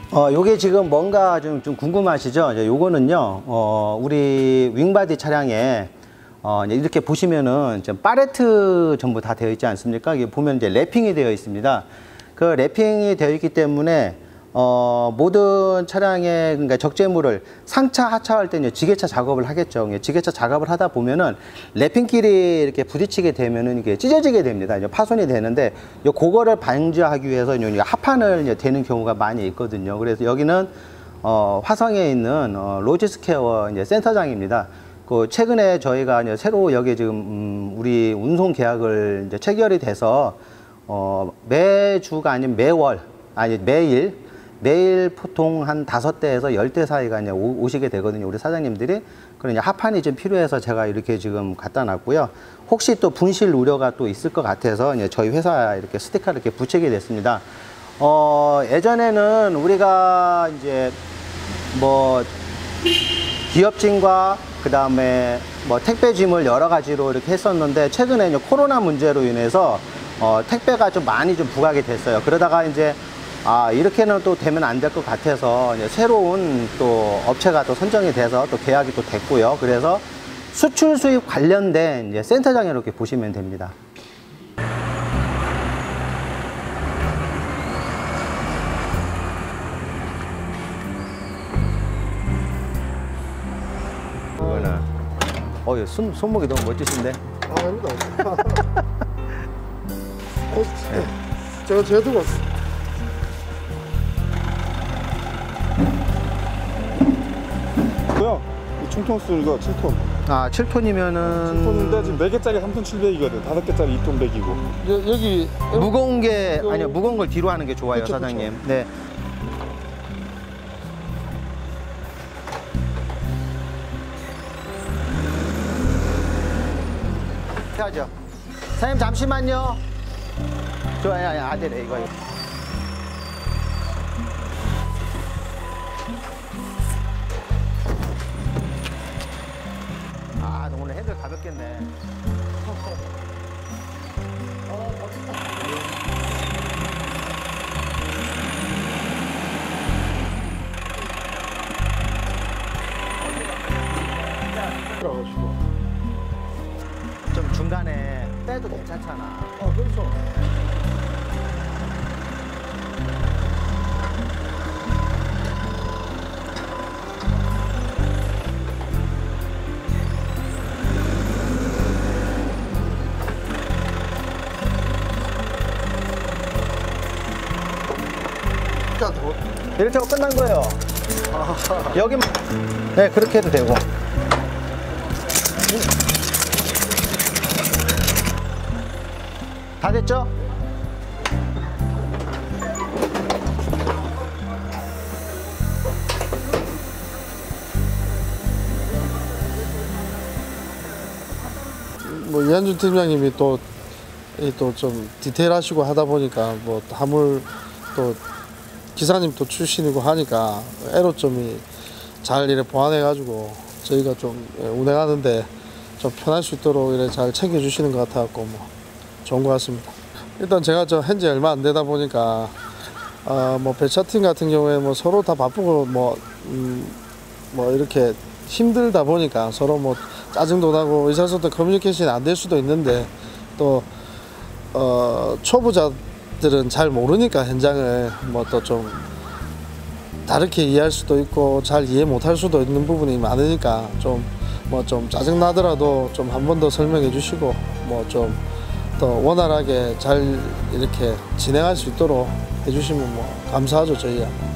요게 지금 뭔가 좀 궁금하시죠? 요거는요, 우리 윙바디 차량에, 이렇게 보시면은 좀 팔레트 전부 다 되어 있지 않습니까? 이게 보면 이제 랩핑이 되어 있습니다. 그 랩핑이 되어 있기 때문에, 모든 차량의 그러니까 적재물을 상차, 하차할 때 이제 지게차 작업을 하겠죠. 지게차 작업을 하다 보면은 랩핑끼리 이렇게 부딪히게 되면은 이게 찢어지게 됩니다. 이제 파손이 되는데, 그거를 방지하기 위해서 이제 합판을 이제 되는 경우가 많이 있거든요. 그래서 여기는 화성에 있는 로지스케어 이제 센터장입니다. 그 최근에 저희가 이제 새로 여기 지금 우리 운송 계약을 이제 체결이 돼서 매주가 아니면 매월 아니 매일 보통 한 5대에서 10대 사이가 이제 오시게 되거든요. 우리 사장님들이. 그런 이제 합판이 좀 필요해서 제가 이렇게 지금 갖다 놨고요. 혹시 또 분실 우려가 또 있을 것 같아서 이제 저희 회사에 이렇게 스티커를 이렇게 붙이게 됐습니다. 예전에는 우리가 이제 뭐 기업진과 그 다음에 뭐 택배짐을 여러 가지로 이렇게 했었는데, 최근에 이제 코로나 문제로 인해서 택배가 좀 많이 좀 부각이 됐어요. 그러다가 이제 이렇게는 또 되면 안 될 것 같아서 이제 새로운 또 업체가 또 선정이 돼서 또 계약이 또 됐고요. 그래서 수출 수입 관련된 이제 센터장에 이렇게 보시면 됩니다. 이거는 손목이 너무 멋지신데? 아닙니다. 제가 들고 왔어요. 이 충통 수가 7톤. 7톤이면은 7톤인데 지금 4개짜리 3,700이거든. 5개짜리 2,100이고. 여기 무거운 게 아니요, 무거운 걸 뒤로 하는 게 좋아요. 그쵸, 사장님. 그쵸. 네. 하죠. 사장님 잠시만요. 좋아요. 아들에 이거. 오늘 핸들 가볍겠네. 좀 중간에 빼도 괜찮잖아. 그렇죠. 이렇게 하고 끝난 거예요. 여기만. 네, 그렇게 해도 되고. 다 됐죠? 뭐 이한준 팀장님이 또 좀 디테일하시고 하다 보니까 뭐 화물 또 기사님 또 출신이고 하니까 애로점이 잘 이래 보완해 가지고 저희가 좀 운행하는데 좀 편할 수 있도록 이래 잘 챙겨 주시는 것 같아 갖고 뭐 좋은 것 같습니다. 일단 제가 한지 얼마 안 되다 보니까 뭐 배차팀 같은 경우에 뭐 서로 다 바쁘고 뭐 이렇게 힘들다 보니까 서로 뭐 짜증도 나고 의사소통 커뮤니케이션이 안 될 수도 있는데, 또 초보자들은 잘 모르니까 현장을 뭐 또 좀 다르게 이해할 수도 있고 잘 이해 못할 수도 있는 부분이 많으니까 좀 짜증 나더라도 좀 한 번 더 설명해 주시고 뭐 좀 더 원활하게 잘 이렇게 진행할 수 있도록 해주시면 뭐 감사하죠, 저희야.